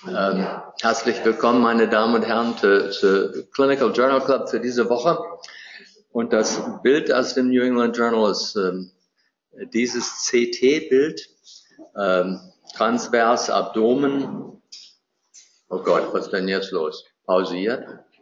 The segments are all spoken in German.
Herzlich willkommen, meine Damen und Herren, zu Clinical Journal Club für diese Woche. Und das Bild aus dem New England Journal ist dieses CT-Bild, transvers Abdomen. Oh Gott, was ist denn jetzt los? Pausiert.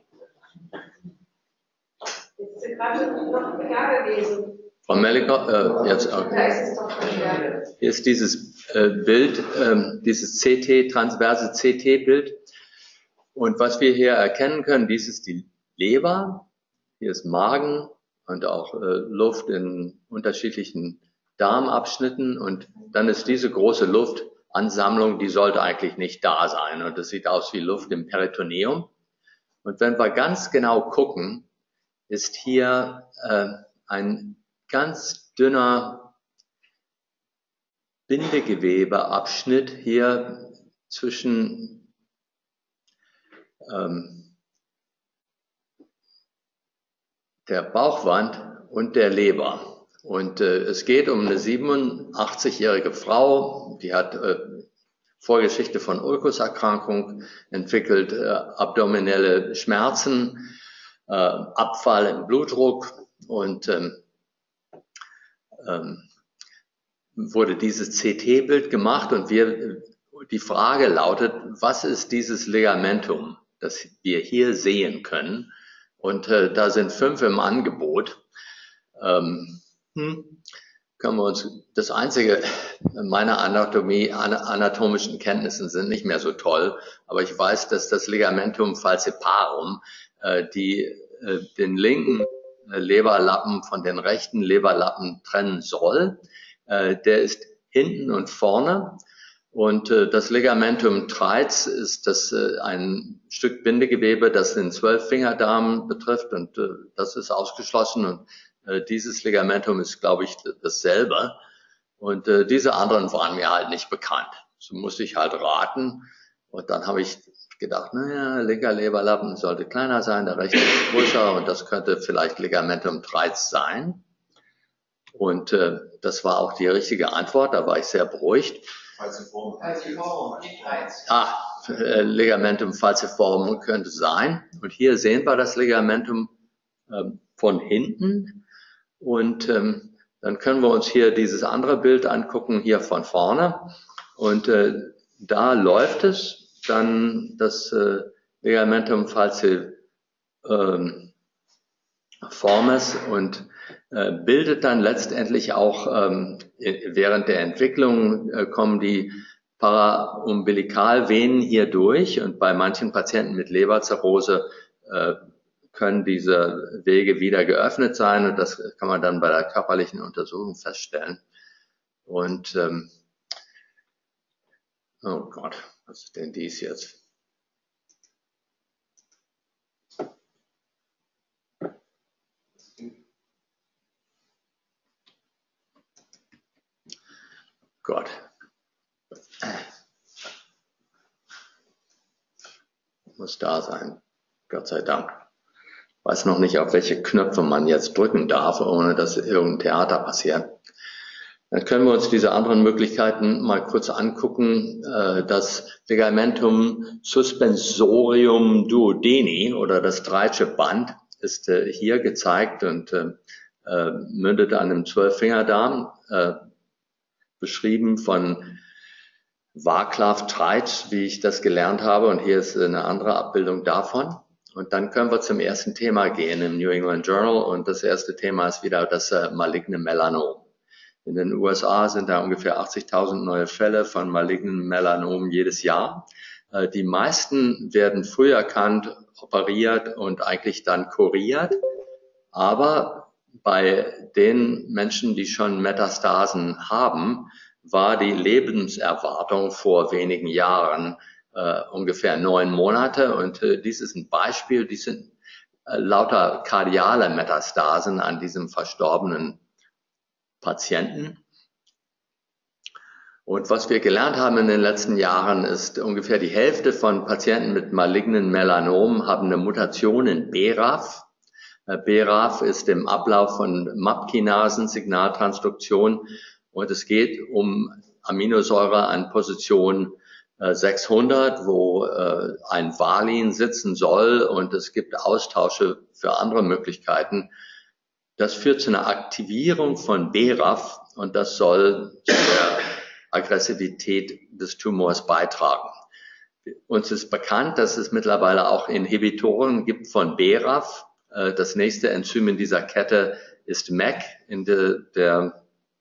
Jetzt ist gerade noch ja gewesen. Frau Melliker, jetzt auch. Da ist es doch schon wieder. Hier ist dieses Bild, dieses transverse CT-Bild. Und was wir hier erkennen können, dies ist die Leber, hier ist Magen und auch Luft in unterschiedlichen Darmabschnitten. Und dann ist diese große Luftansammlung, die sollte eigentlich nicht da sein. Und das sieht aus wie Luft im Peritoneum. Und wenn wir ganz genau gucken, ist hier ein ganz dünner Bindegewebeabschnitt hier zwischen der Bauchwand und der Leber. Und es geht um eine 87-jährige Frau, die hat Vorgeschichte von Ulkuserkrankung, entwickelt abdominelle Schmerzen, Abfall im Blutdruck und wurde dieses CT-Bild gemacht und die Frage lautet, was ist dieses Ligamentum, das wir hier sehen können? Und da sind 5 im Angebot. Können wir uns, das einzige, meine anatomischen Kenntnisse sind nicht mehr so toll, aber ich weiß, dass das Ligamentum falciparum den linken Leberlappen von den rechten Leberlappen trennen soll. Der ist hinten und vorne. Und das Ligamentum Treitz ist ein Stück Bindegewebe, das den 12-Fingerdarm betrifft, und das ist ausgeschlossen. Und dieses Ligamentum ist, glaube ich, dasselbe. Und diese anderen waren mir halt nicht bekannt. So musste ich halt raten. Und dann habe ich gedacht, naja, linker Leberlappen sollte kleiner sein, der rechte ist größer, und das könnte vielleicht Ligamentum Treitz sein. Und das war auch die richtige Antwort, da war ich sehr beruhigt. Falciform, nicht Treitz. Ligamentum falciform könnte sein. Und hier sehen wir das Ligamentum von hinten. Und dann können wir uns hier dieses andere Bild angucken, hier von vorne. Und da läuft es dann das Ligamentum falciformis und bildet dann letztendlich auch während der Entwicklung kommen die Paraumbilikalvenen hier durch, und bei manchen Patienten mit Leberzirrhose können diese Wege wieder geöffnet sein, und das kann man dann bei der körperlichen Untersuchung feststellen. Und oh Gott, was ist denn dies jetzt? Gott. Muss da sein. Gott sei Dank. Weiß noch nicht, auf welche Knöpfe man jetzt drücken darf, ohne dass irgendein Theater passiert. Dann können wir uns diese anderen Möglichkeiten mal kurz angucken. Das Ligamentum suspensorium duodeni oder das Treitsche Band ist hier gezeigt und mündet an einem 12-Fingerdarm, beschrieben von Václav Treitsch, wie ich das gelernt habe. Und hier ist eine andere Abbildung davon. Und dann können wir zum ersten Thema gehen im New England Journal. Und das erste Thema ist wieder das maligne Melanom. In den USA sind da ungefähr 80.000 neue Fälle von malignen Melanomen jedes Jahr. Die meisten werden früh erkannt, operiert und eigentlich dann kuriert. Aber bei den Menschen, die schon Metastasen haben, war die Lebenserwartung vor wenigen Jahren ungefähr 9 Monate. Und dies ist ein Beispiel, dies sind lauter kardiale Metastasen an diesem verstorbenen Patienten. Und was wir gelernt haben in den letzten Jahren ist, ungefähr die Hälfte von Patienten mit malignen Melanomen haben eine Mutation in BRAF. BRAF ist im Ablauf von MAP-Kinasen, Signaltransduktion, und es geht um Aminosäure an Position 600, wo ein Valin sitzen soll und es gibt Austausche für andere Möglichkeiten. Das führt zu einer Aktivierung von BRAF und das soll zu der Aggressivität des Tumors beitragen. Uns ist bekannt, dass es mittlerweile auch Inhibitoren gibt von BRAF. Das nächste Enzym in dieser Kette ist MEK in der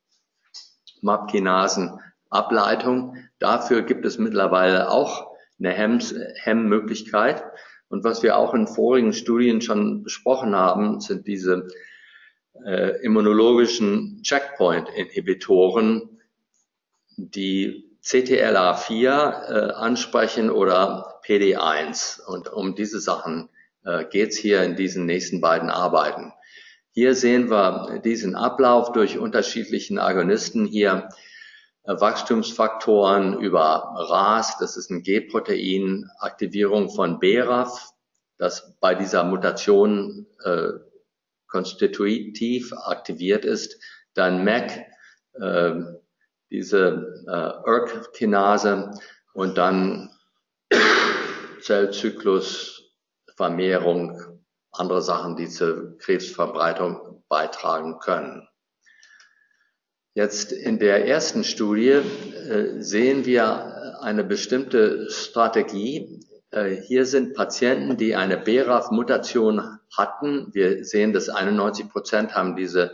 MAP-Kinasen-Ableitung. Dafür gibt es mittlerweile auch eine Hemmmöglichkeit. Und was wir auch in vorigen Studien schon besprochen haben, sind diese immunologischen Checkpoint-Inhibitoren, die CTLA4 ansprechen oder PD1. Und um diese Sachen geht es hier in diesen nächsten beiden Arbeiten. Hier sehen wir diesen Ablauf durch unterschiedlichen Agonisten. Hier Wachstumsfaktoren über RAS, das ist ein G-Protein, Aktivierung von BRAF, das bei dieser Mutation konstitutiv aktiviert ist. Dann MEK, diese ERK-Kinase und dann Zellzyklus, Vermehrung, andere Sachen, die zur Krebsverbreitung beitragen können. Jetzt in der ersten Studie sehen wir eine bestimmte Strategie. Hier sind Patienten, die eine BRAF-Mutation hatten. Wir sehen, dass 91% haben diese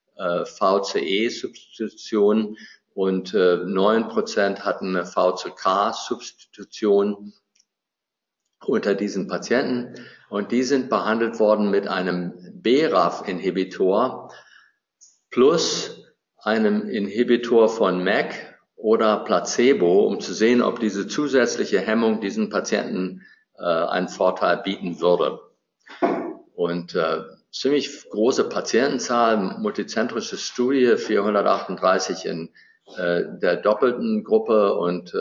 VCE-Substitution und 9% hatten eine VCK-Substitution unter diesen Patienten. Und die sind behandelt worden mit einem BRAF-Inhibitor plus einem Inhibitor von MEK oder Placebo, um zu sehen, ob diese zusätzliche Hemmung diesen Patienten einen Vorteil bieten würde. Und ziemlich große Patientenzahl, multizentrische Studie, 438 in der doppelten Gruppe und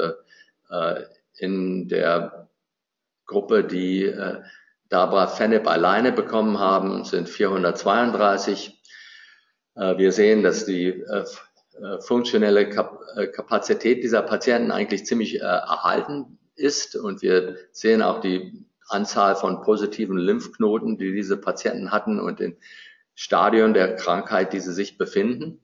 in der Gruppe, die Dabrafenib alleine bekommen haben, sind 432. Wir sehen, dass die funktionelle Kapazität dieser Patienten eigentlich ziemlich erhalten ist und wir sehen auch die Anzahl von positiven Lymphknoten, die diese Patienten hatten und den Stadion der Krankheit, die sie sich befinden.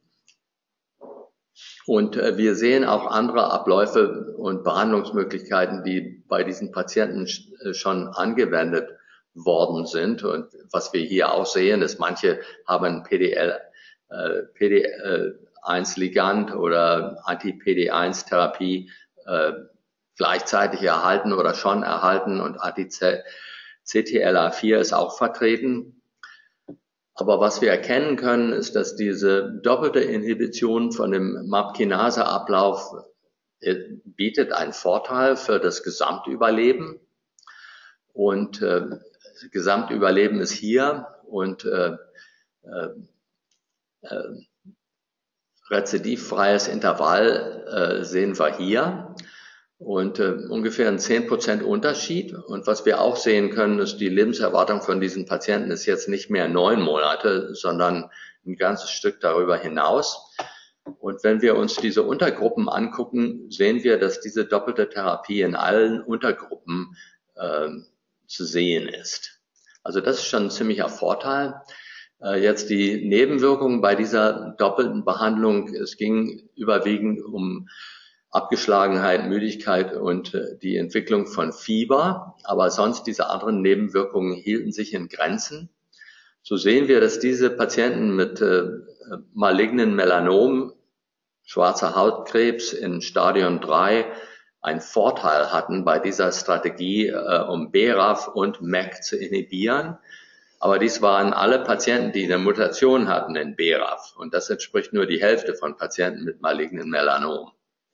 Und wir sehen auch andere Abläufe und Behandlungsmöglichkeiten, die bei diesen Patienten schon angewendet worden sind. Und was wir hier auch sehen, ist, manche haben PD1-Ligand oder Anti-PD1-Therapie gleichzeitig erhalten oder schon erhalten und Anti-CTLA4 ist auch vertreten. Aber was wir erkennen können, ist, dass diese doppelte Inhibition von dem MAP-Kinase-Ablauf bietet einen Vorteil für das Gesamtüberleben. Und Gesamtüberleben ist hier und rezidivfreies Intervall sehen wir hier und ungefähr ein 10% Unterschied. Und was wir auch sehen können, ist, die Lebenserwartung von diesen Patienten ist jetzt nicht mehr 9 Monate, sondern ein ganzes Stück darüber hinaus. Und wenn wir uns diese Untergruppen angucken, sehen wir, dass diese doppelte Therapie in allen Untergruppen zu sehen ist. Also das ist schon ein ziemlicher Vorteil. Jetzt die Nebenwirkungen bei dieser doppelten Behandlung. Es ging überwiegend um Abgeschlagenheit, Müdigkeit und die Entwicklung von Fieber. Aber sonst diese anderen Nebenwirkungen hielten sich in Grenzen. So sehen wir, dass diese Patienten mit malignen Melanom, schwarzer Hautkrebs in Stadium 3 einen Vorteil hatten bei dieser Strategie, um BRAF und MEK zu inhibieren. Aber dies waren alle Patienten, die eine Mutation hatten in BRAF. Und das entspricht nur die Hälfte von Patienten mit malignen Melanom.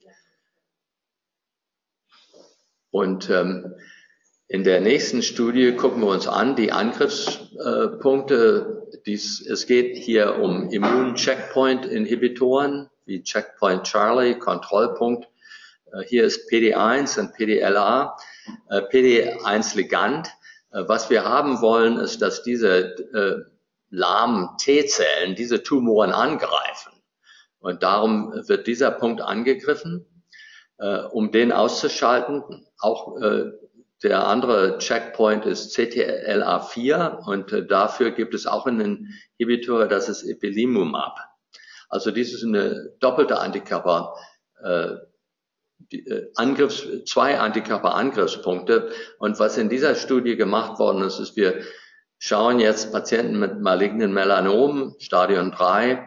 Und in der nächsten Studie gucken wir uns an die Angriffspunkte. Es geht hier um Immun-Checkpoint-Inhibitoren wie Checkpoint Charlie, Kontrollpunkt. Hier ist PD1 und PDLA, PD1-Ligand. Was wir haben wollen, ist, dass diese lahmen T-Zellen diese Tumoren angreifen. Und darum wird dieser Punkt angegriffen. um den auszuschalten. Auch der andere Checkpoint ist CTLA4 und dafür gibt es auch einen Inhibitor, das ist Ipilimumab. Also dies ist eine doppelte Antikörper, zwei Antikörperangriffspunkte. Und was in dieser Studie gemacht worden ist, ist, wir schauen jetzt Patienten mit malignen Melanomen, Stadium 3,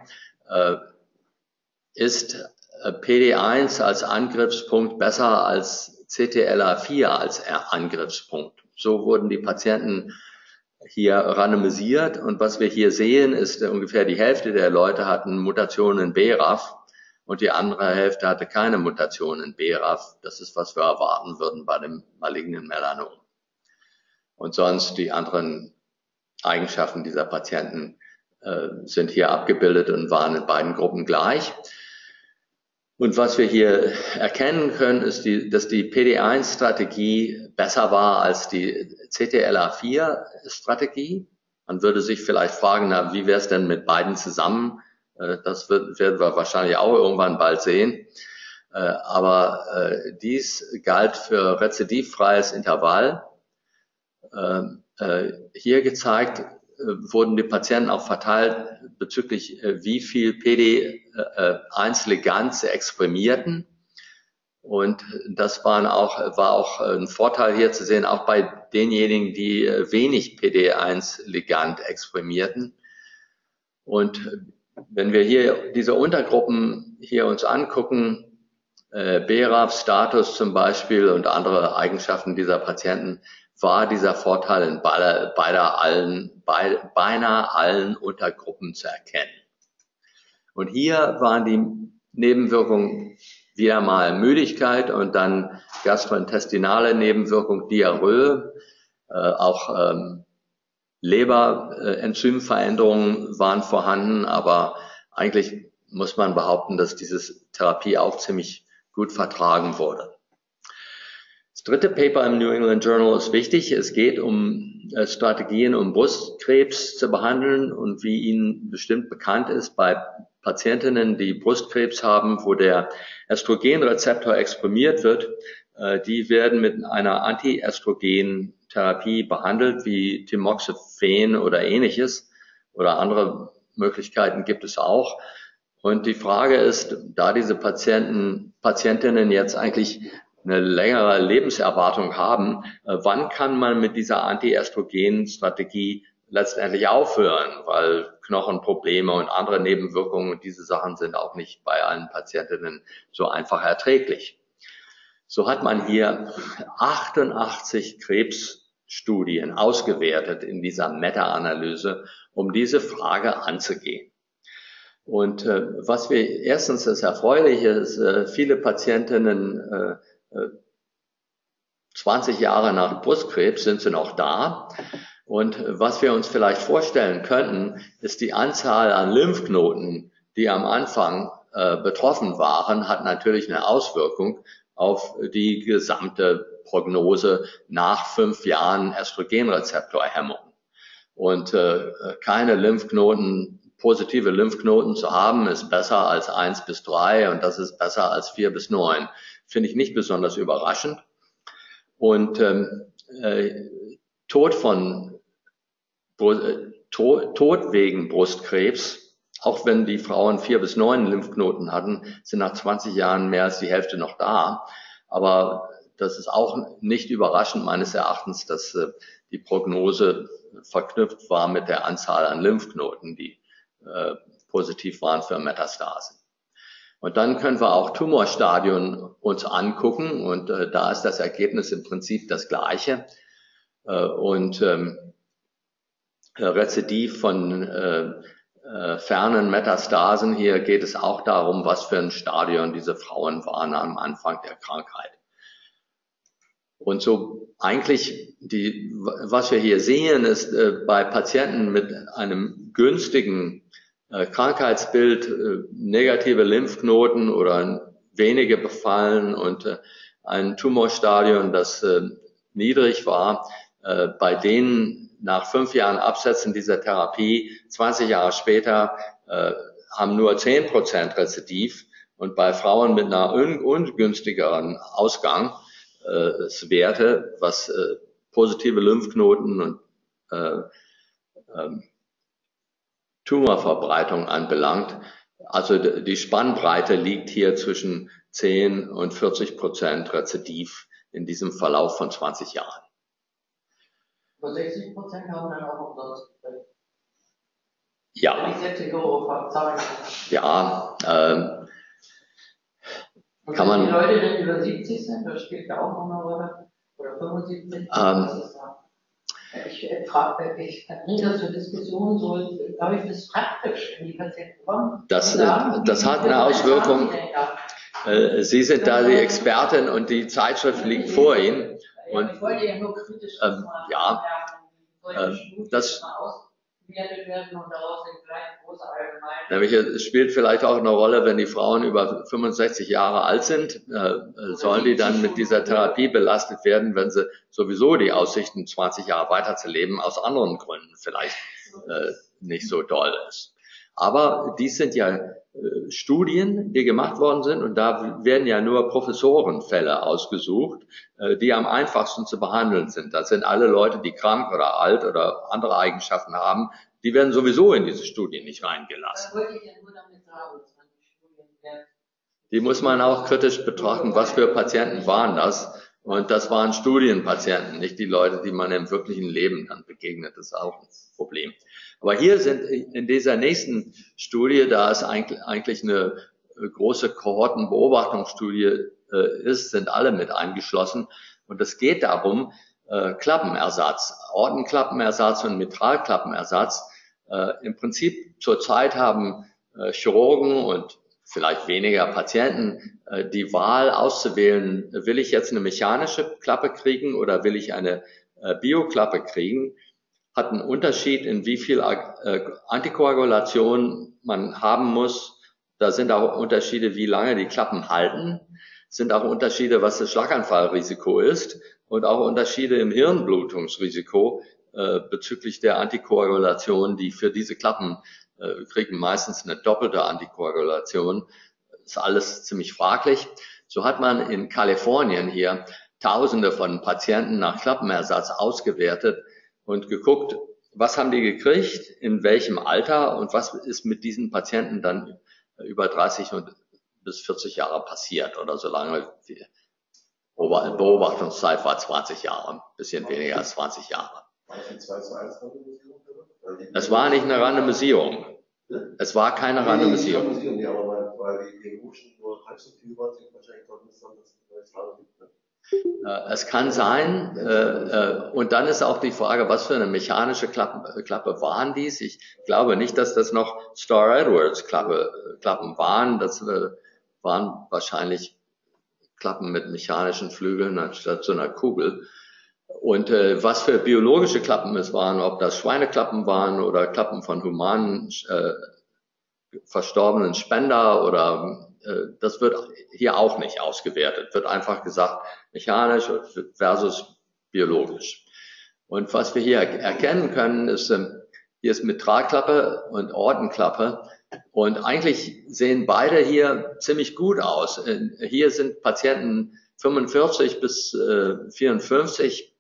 ist PD1 als Angriffspunkt besser als CTLA4 als Angriffspunkt. So wurden die Patienten hier randomisiert und was wir hier sehen, ist ungefähr die Hälfte der Leute hatten Mutationen in BRAF und die andere Hälfte hatte keine Mutationen in BRAF. Das ist, was wir erwarten würden bei dem malignen Melanom. Und sonst die anderen Eigenschaften dieser Patienten sind hier abgebildet und waren in beiden Gruppen gleich. Und was wir hier erkennen können, ist, dass die PD1-Strategie besser war als die CTLA4-Strategie. Man würde sich vielleicht fragen, na, wie wäre es denn mit beiden zusammen? Das werden wir wahrscheinlich auch irgendwann bald sehen. Aber dies galt für rezidivfreies Intervall. Hier gezeigt wurden die Patienten auch verteilt bezüglich wie viel PD1-Ligand sie exprimierten. Und das war auch ein Vorteil hier zu sehen, auch bei denjenigen, die wenig PD1-Ligand exprimierten. Und wenn wir hier diese Untergruppen hier uns angucken, BRAF-Status zum Beispiel und andere Eigenschaften dieser Patienten, war dieser Vorteil in beinahe allen Untergruppen zu erkennen. Und hier waren die Nebenwirkungen wieder mal Müdigkeit und dann gastrointestinale Nebenwirkung, Diarrhoe, auch Leberenzymveränderungen waren vorhanden, aber eigentlich muss man behaupten, dass diese Therapie auch ziemlich gut vertragen wurde. Das dritte Paper im New England Journal ist wichtig. Es geht um Strategien, um Brustkrebs zu behandeln und wie Ihnen bestimmt bekannt ist, bei Patientinnen, die Brustkrebs haben, wo der Östrogenrezeptor exprimiert wird, die werden mit einer Anti-Östrogen-Therapie behandelt, wie Tamoxifen oder ähnliches, oder andere Möglichkeiten gibt es auch. Und die Frage ist, da diese Patientinnen jetzt eigentlich eine längere Lebenserwartung haben, wann kann man mit dieser Anti-Östrogen-Strategie letztendlich aufhören, weil Knochenprobleme und andere Nebenwirkungen, diese Sachen sind auch nicht bei allen Patientinnen so einfach erträglich. So hat man hier 88 Krebsstudien ausgewertet in dieser Meta-Analyse, um diese Frage anzugehen. Und was wir erstens das Erfreuliche ist, viele Patientinnen 20 Jahre nach Brustkrebs sind sie noch da. Und was wir uns vielleicht vorstellen könnten, ist die Anzahl an Lymphknoten, die am Anfang betroffen waren, hat natürlich eine Auswirkung auf die gesamte Prognose nach 5 Jahren Östrogenrezeptorhemmung. Und keine positive Lymphknoten zu haben, ist besser als 1 bis 3 und das ist besser als 4 bis 9. Finde ich nicht besonders überraschend. Und Tod wegen Brustkrebs, auch wenn die Frauen 4 bis 9 Lymphknoten hatten, sind nach 20 Jahren mehr als die Hälfte noch da. Aber das ist auch nicht überraschend meines Erachtens, dass die Prognose verknüpft war mit der Anzahl an Lymphknoten, die positiv waren für Metastasen. Und dann können wir auch Tumorstadien uns angucken und da ist das Ergebnis im Prinzip das gleiche. Rezidiv von fernen Metastasen, hier geht es auch darum, was für ein Stadion diese Frauen waren am Anfang der Krankheit. Und so eigentlich, was wir hier sehen, ist bei Patienten mit einem günstigen Krankheitsbild, negative Lymphknoten oder wenige befallen und ein Tumorstadion, das niedrig war, bei denen nach 5 Jahren Absetzen dieser Therapie, 20 Jahre später, haben nur 10% Rezidiv Und bei Frauen mit einer ungünstigeren Ausgangswerte, was positive Lymphknoten und Tumorverbreitung anbelangt, also die Spannbreite liegt hier zwischen 10 und 40% Rezidiv in diesem Verlauf von 20 Jahren. Über 60% haben dann auch umsonst gekriegt. Ja. Wenn ich 60 Euro zahlen ja, und kann wenn man. die Leute dann über 70 sind, das spielt ja auch noch eine Rolle, oder 75, was ist da? Ich bringe das zur Diskussion so, glaube ich, das ist praktisch, wenn die Patienten kommen. Das hat eine Auswirkung. Sie sind da die Expertin und die Zeitschrift liegt vor Ihnen. Und, ich wollte ja nur kritisch das ausgewertet werden und daraus sind vielleicht große Allgemeinheit. Nämlich, es spielt vielleicht auch eine Rolle, wenn die Frauen über 65 Jahre alt sind, sollen die dann mit dieser Therapie belastet werden, wenn sie sowieso die Aussichten, 20 Jahre weiterzuleben, aus anderen Gründen vielleicht nicht so doll ist. Aber dies sind ja Studien, die gemacht worden sind, und da werden ja nur Professorenfälle ausgesucht, die am einfachsten zu behandeln sind. Das sind alle Leute, die krank oder alt oder andere Eigenschaften haben, die werden sowieso in diese Studien nicht reingelassen. Das wollte ich ja nur damit sagen, dass man die Studien lernt. Die muss man auch kritisch betrachten, was für Patienten waren das. Und das waren Studienpatienten, nicht die Leute, die man im wirklichen Leben dann begegnet. Das ist auch ein Problem. Aber hier sind in dieser nächsten Studie, da es eigentlich eine große Kohortenbeobachtungsstudie ist, sind alle mit eingeschlossen. Und es geht darum, Klappenersatz, Aortenklappenersatz und Mitralklappenersatz. Im Prinzip zurzeit haben Chirurgen und vielleicht weniger Patienten die Wahl auszuwählen, will ich jetzt eine mechanische Klappe kriegen oder will ich eine Bioklappe kriegen, hat einen Unterschied, in wie viel Antikoagulation man haben muss. Da sind auch Unterschiede, wie lange die Klappen halten, sind auch Unterschiede, was das Schlaganfallrisiko ist und auch Unterschiede im Hirnblutungsrisiko bezüglich der Antikoagulation, die für diese Klappen kriegen meistens eine doppelte Antikoagulation. Ist alles ziemlich fraglich. So hat man in Kalifornien hier Tausende von Patienten nach Klappenersatz ausgewertet und geguckt, was haben die gekriegt, in welchem Alter und was ist mit diesen Patienten dann über 30 bis 40 Jahre passiert oder so lange. Die Beobachtungszeit war 20 Jahre, ein bisschen weniger als 20 Jahre. Es war nicht eine Randomisierung. Es war keine Randomisierung. Es kann sein, und dann ist auch die Frage, was für eine mechanische Klappe waren dies? Ich glaube nicht, dass das noch Star Edwards Klappen waren. Das waren wahrscheinlich Klappen mit mechanischen Flügeln anstatt so einer Kugel. Und was für biologische Klappen es waren, ob das Schweineklappen waren oder Klappen von humanen verstorbenen Spender oder das wird hier auch nicht ausgewertet, wird einfach gesagt, mechanisch versus biologisch. Und was wir hier erkennen können, ist, hier ist Mitralklappe und Aortenklappe und eigentlich sehen beide hier ziemlich gut aus. Hier sind Patienten 45 bis 54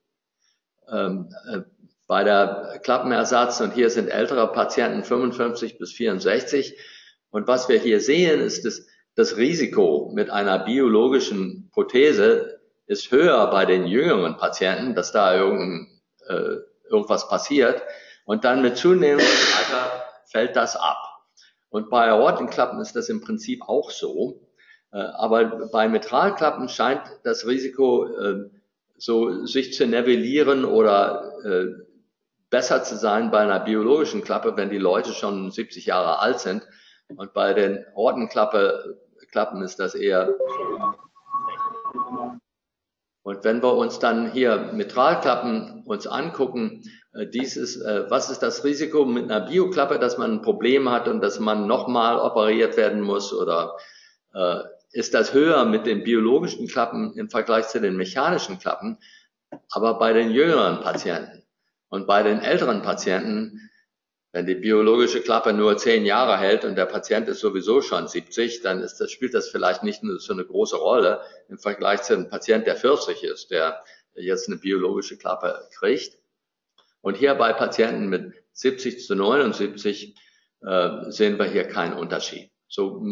bei der Klappenersatz und hier sind ältere Patienten 55 bis 64. Und was wir hier sehen, ist, dass das Risiko mit einer biologischen Prothese ist höher bei den jüngeren Patienten, dass da irgendwas passiert. Und dann mit zunehmendem Alter fällt das ab. Und bei Aortenklappen ist das im Prinzip auch so. Aber bei Mitralklappen scheint das Risiko so sich zu nivellieren oder besser zu sein bei einer biologischen Klappe, wenn die Leute schon 70 Jahre alt sind. Und bei den Aortenklappen ist das eher. Und wenn wir uns dann hier Mitralklappen uns angucken, was ist das Risiko mit einer Bioklappe, dass man ein Problem hat und dass man nochmal operiert werden muss oder ist das höher mit den biologischen Klappen im Vergleich zu den mechanischen Klappen, aber bei den jüngeren Patienten und bei den älteren Patienten Wenn die biologische Klappe nur 10 Jahre hält und der Patient ist sowieso schon 70, dann spielt das vielleicht nicht so eine große Rolle im Vergleich zu einem Patient, der 40 ist, der jetzt eine biologische Klappe kriegt. Und hier bei Patienten mit 70 zu 79 sehen wir hier keinen Unterschied. So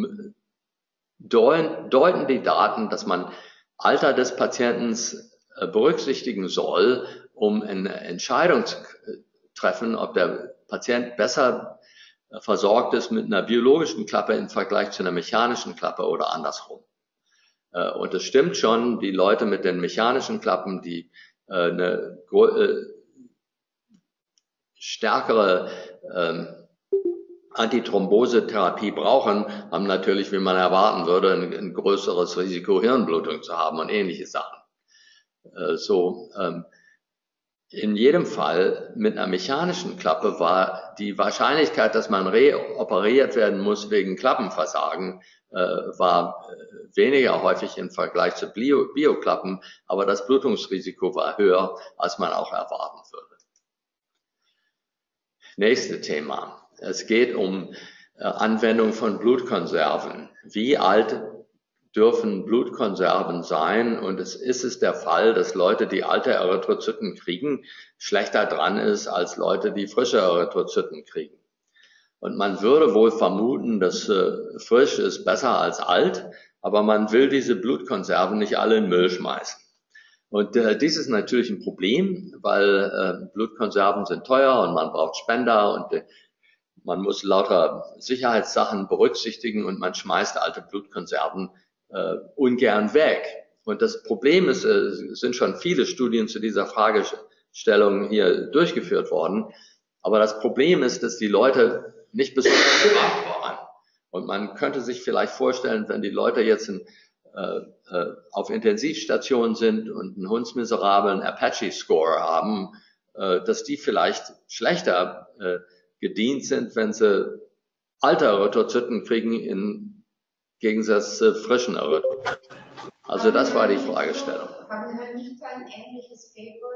deuten die Daten, dass man Alter des Patienten berücksichtigen soll, um eine Entscheidung zu treffen, ob der Patient besser versorgt ist mit einer biologischen Klappe im Vergleich zu einer mechanischen Klappe oder andersrum. Und es stimmt schon, die Leute mit den mechanischen Klappen, die eine stärkere Antithrombose-Therapie brauchen, haben natürlich, wie man erwarten würde, ein größeres Risiko, Hirnblutung zu haben und ähnliche Sachen. In jedem Fall mit einer mechanischen Klappe war die Wahrscheinlichkeit, dass man reoperiert werden muss wegen Klappenversagen, war weniger häufig im Vergleich zu Bioklappen, aber das Blutungsrisiko war höher, als man auch erwarten würde. Nächstes Thema. Es geht um Anwendung von Blutkonserven. Wie alt dürfen Blutkonserven sein? Und es ist der Fall, dass Leute, die alte Erythrozyten kriegen, schlechter dran ist als Leute, die frische Erythrozyten kriegen. Und man würde wohl vermuten, dass frisch ist besser als alt, aber man will diese Blutkonserven nicht alle in den Müll schmeißen. Und dies ist natürlich ein Problem, weil Blutkonserven sind teuer und man braucht Spender und man muss lauter Sicherheitssachen berücksichtigen und man schmeißt alte Blutkonserven ungern weg. Und das Problem ist, es sind schon viele Studien zu dieser Fragestellung hier durchgeführt worden, aber das Problem ist, dass die Leute nicht besonders krank waren. Und man könnte sich vielleicht vorstellen, wenn die Leute jetzt auf Intensivstationen sind und einen hundsmiserablen Apache-Score haben, dass die vielleicht schlechter gedient sind, wenn sie alte Erythrozyten kriegen im Gegensatz zu frischen Erythrozyten. Also das war die Fragestellung. Haben wir nicht ein ähnliches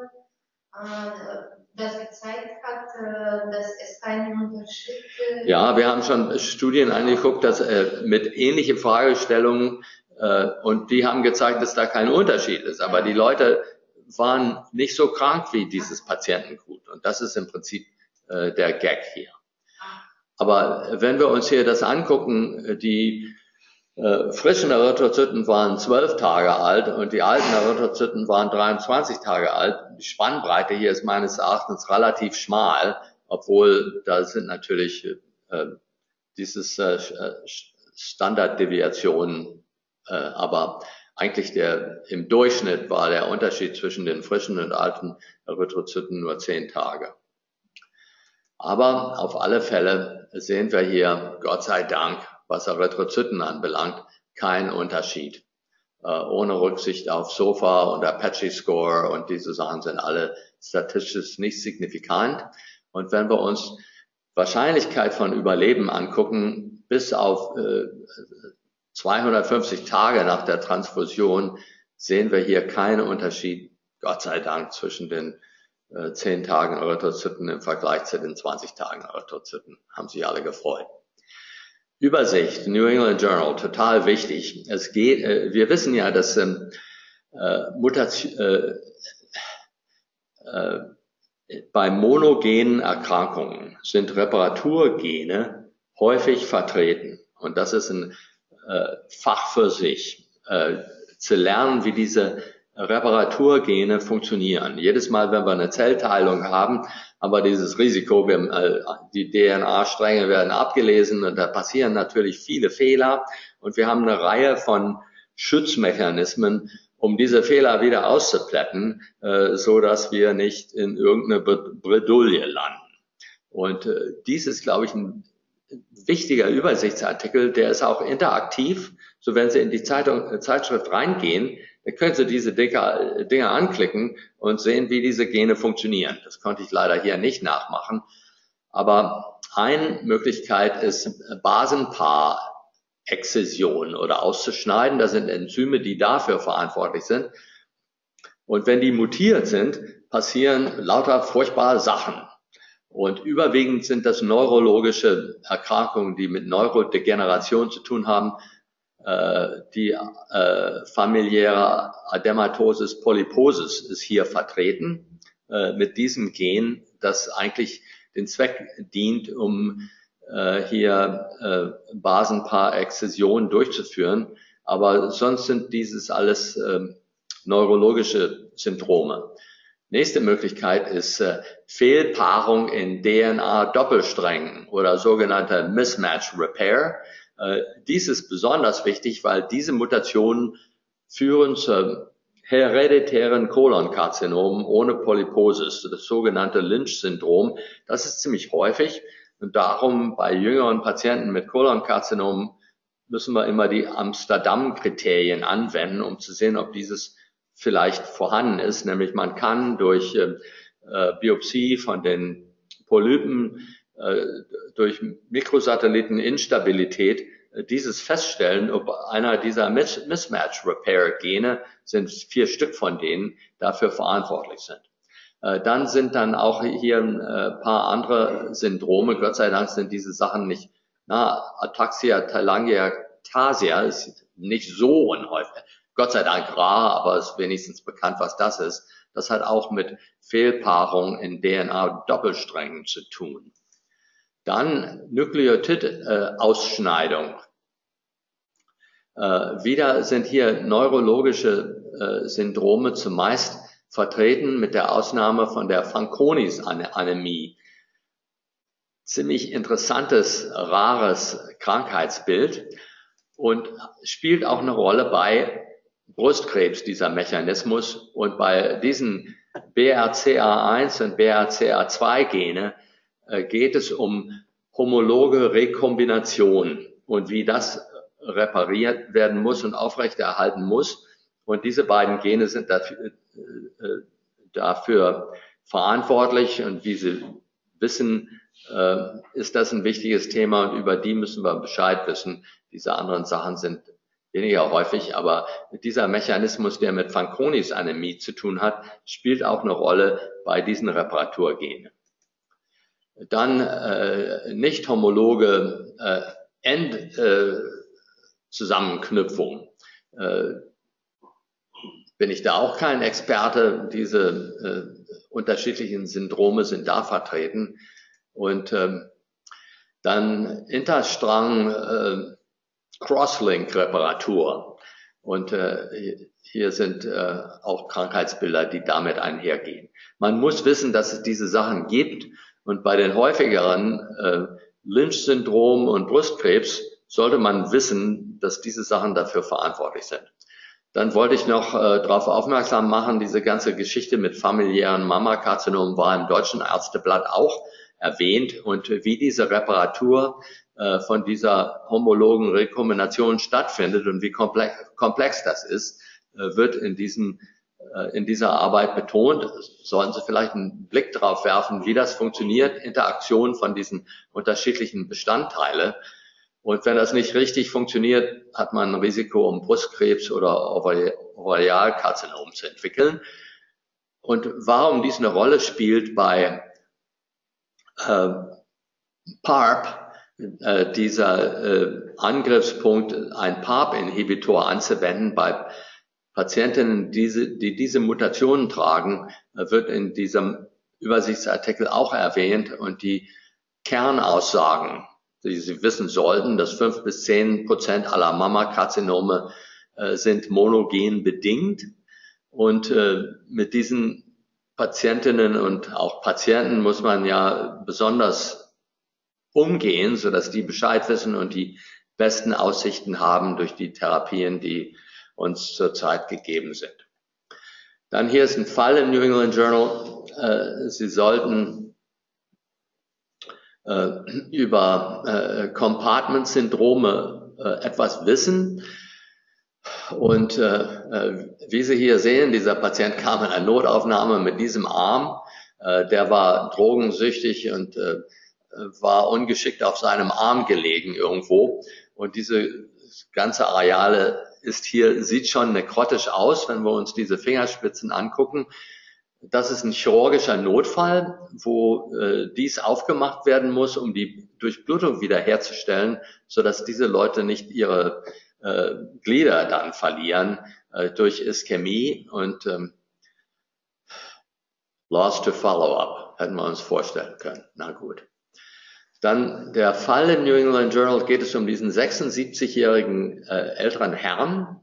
Paper, das gezeigt hat, dass es keinen Unterschied gibt? Ja, wir haben schon Studien angeguckt, dass mit ähnlichen Fragestellungen und die haben gezeigt, dass da kein Unterschied ist. Aber die Leute waren nicht so krank wie dieses Patientengut. Und das ist im Prinzip der Gag hier. Aber wenn wir uns hier das angucken, die frischen Erythrozyten waren 12 Tage alt und die alten Erythrozyten waren 23 Tage alt. Die Spannbreite hier ist meines Erachtens relativ schmal, obwohl da sind natürlich dieses Standarddeviationen, aber eigentlich im Durchschnitt war der Unterschied zwischen den frischen und alten Erythrozyten nur 10 Tage. Aber auf alle Fälle sehen wir hier, Gott sei Dank, was Erythrozyten anbelangt, kein Unterschied. Ohne Rücksicht auf SOFA und Apache-Score und diese Sachen sind alle statistisch nicht signifikant. Und wenn wir uns Wahrscheinlichkeit von Überleben angucken, bis auf 250 Tage nach der Transfusion, sehen wir hier keinen Unterschied, Gott sei Dank, zwischen den 10 Tagen Erythrozyten im Vergleich zu den 20 Tagen Erythrozyten. Haben sich alle gefreut. Übersicht, New England Journal, total wichtig. Wir wissen ja, dass bei monogenen Erkrankungen sind Reparaturgene häufig vertreten. Und das ist ein Fach für sich, zu lernen, wie diese Reparaturgene funktionieren. Jedes Mal, wenn wir eine Zellteilung haben, haben wir dieses Risiko, die DNA-Stränge werden abgelesen und da passieren natürlich viele Fehler und wir haben eine Reihe von Schutzmechanismen, um diese Fehler wieder auszuplätten, so dass wir nicht in irgendeine Bredouille landen. Und dies ist, glaube ich, ein wichtiger Übersichtsartikel, der ist auch interaktiv, so wenn Sie in die Zeitschrift reingehen, dann können Sie diese Dinge anklicken und sehen, wie diese Gene funktionieren. Das konnte ich leider hier nicht nachmachen. Aber eine Möglichkeit ist Basenpaar-Exzision oder auszuschneiden. Das sind Enzyme, die dafür verantwortlich sind. Und wenn die mutiert sind, passieren lauter furchtbare Sachen. Und überwiegend sind das neurologische Erkrankungen, die mit Neurodegeneration zu tun haben. Die familiäre Adematosis polyposis ist hier vertreten, mit diesem Gen, das eigentlich den Zweck dient, um hier Basenpaar-Exzision durchzuführen. Aber sonst sind dieses alles neurologische Syndrome. Nächste Möglichkeit ist Fehlpaarung in DNA-Doppelsträngen oder sogenannter Mismatch Repair. Dies ist besonders wichtig, weil diese Mutationen führen zu hereditären Kolonkarzinomen ohne Polyposis, das sogenannte Lynch-Syndrom. Das ist ziemlich häufig und darum bei jüngeren Patienten mit Kolonkarzinomen müssen wir immer die Amsterdam-Kriterien anwenden, um zu sehen, ob dieses vielleicht vorhanden ist. Nämlich man kann durch Biopsie von den Polypen, durch Mikrosatelliteninstabilität dieses feststellen, ob einer dieser Mismatch-Repair-Gene, sind 4 Stück von denen, dafür verantwortlich sind. Dann sind dann auch hier ein paar andere Syndrome. Gott sei Dank sind diese Sachen nicht, Ataxia telangiectasia ist nicht so unhäufig. Gott sei Dank rar, aber es ist wenigstens bekannt, was das ist. Das hat auch mit Fehlpaarung in DNA-Doppelsträngen zu tun. Dann Nukleotid-Ausschneidung. Wieder sind hier neurologische Syndrome zumeist vertreten, mit der Ausnahme von der Fanconis-Anämie. Ziemlich interessantes, rares Krankheitsbild und spielt auch eine Rolle bei Brustkrebs, dieser Mechanismus. Und bei diesen BRCA1 und BRCA2-Gene geht es um homologe Rekombination und wie das repariert werden muss und aufrechterhalten muss. Und diese beiden Gene sind dafür verantwortlich. Und wie Sie wissen, ist das ein wichtiges Thema und über die müssen wir Bescheid wissen. Diese anderen Sachen sind weniger häufig, aber dieser Mechanismus, der mit Fanconis-Anämie zu tun hat, spielt auch eine Rolle bei diesen Reparaturgenen. Dann nicht homologe Endzusammenknüpfung. Bin ich da auch kein Experte. Diese unterschiedlichen Syndrome sind da vertreten. Und dann Interstrang Crosslink-Reparatur. Und hier sind auch Krankheitsbilder, die damit einhergehen. Man muss wissen, dass es diese Sachen gibt. Und bei den häufigeren Lynch-Syndrom und Brustkrebs sollte man wissen, dass diese Sachen dafür verantwortlich sind. Dann wollte ich noch darauf aufmerksam machen, diese ganze Geschichte mit familiären Mammakarzinom war im Deutschen Ärzteblatt auch erwähnt und wie diese Reparatur von dieser homologen Rekombination stattfindet und wie komplex das ist, wird in dieser Arbeit betont. Sollten Sie vielleicht einen Blick darauf werfen, wie das funktioniert, Interaktion von diesen unterschiedlichen Bestandteile. Und wenn das nicht richtig funktioniert, hat man ein Risiko, um Brustkrebs oder Ovarialkarzinom zu entwickeln. Und warum dies eine Rolle spielt bei PARP, dieser Angriffspunkt, ein PARP-Inhibitor anzuwenden bei Patientinnen, die diese Mutationen tragen, wird in diesem Übersichtsartikel auch erwähnt. Und die Kernaussagen, die Sie wissen sollten, dass 5-10% aller Mammakarzinome sind monogen bedingt. Und mit diesen Patientinnen und auch Patienten muss man ja besonders umgehen, sodass die Bescheid wissen und die besten Aussichten haben durch die Therapien, die uns zurzeit gegeben sind. Dann hier ist ein Fall im New England Journal. Sie sollten über Compartment-Syndrome etwas wissen. Und wie Sie hier sehen, dieser Patient kam in eine Notaufnahme mit diesem Arm. Der war drogensüchtig und war ungeschickt auf seinem Arm gelegen irgendwo. Und diese ganze Areale ist hier, sieht schon nekrotisch aus, wenn wir uns diese Fingerspitzen angucken. Das ist ein chirurgischer Notfall, wo dies aufgemacht werden muss, um die Durchblutung wiederherzustellen, sodass diese Leute nicht ihre Glieder dann verlieren durch Ischämie und lost to follow-up, hätten wir uns vorstellen können. Na gut. Dann der Fall im New England Journal, geht es um diesen 76-jährigen älteren Herrn,